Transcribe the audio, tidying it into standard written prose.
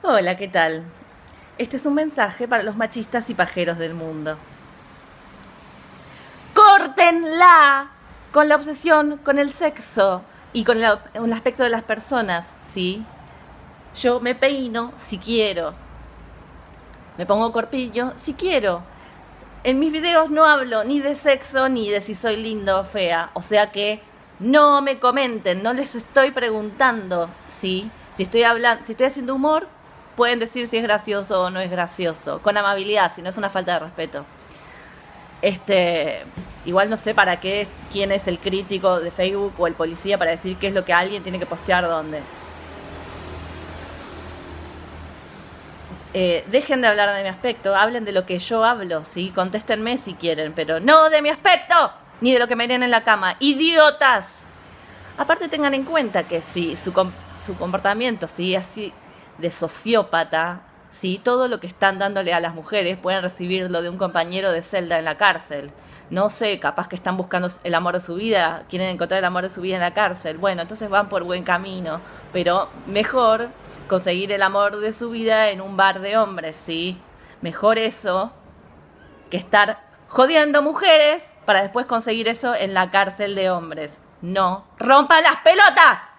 Hola, ¿qué tal? Este es un mensaje para los machistas y pajeros del mundo. ¡Córtenla! Con la obsesión, con el sexo y con el aspecto de las personas, ¿sí? Yo me peino si quiero. Me pongo corpiño si quiero. En mis videos no hablo ni de sexo ni de si soy linda o fea. O sea que no me comenten, no les estoy preguntando, ¿sí? Si estoy haciendo humor, pueden decir si es gracioso o no es gracioso. Con amabilidad, si no es una falta de respeto. Igual no sé para qué, quién es el crítico de Facebook o el policía para decir qué es lo que alguien tiene que postear dónde. Dejen de hablar de mi aspecto, hablen de lo que yo hablo, ¿sí? Contéstenme si quieren, pero no de mi aspecto, ni de lo que me harían en la cama. ¡Idiotas! Aparte tengan en cuenta que si su comportamiento, ¿sí? Así de sociópata, ¿sí? Todo lo que están dándole a las mujeres pueden recibirlo de un compañero de celda en la cárcel. No sé, capaz que están buscando el amor de su vida, quieren encontrar el amor de su vida en la cárcel. Bueno, entonces van por buen camino, pero mejor conseguir el amor de su vida en un bar de hombres, ¿sí? Mejor eso que estar jodiendo mujeres para después conseguir eso en la cárcel de hombres. No, rompan las pelotas.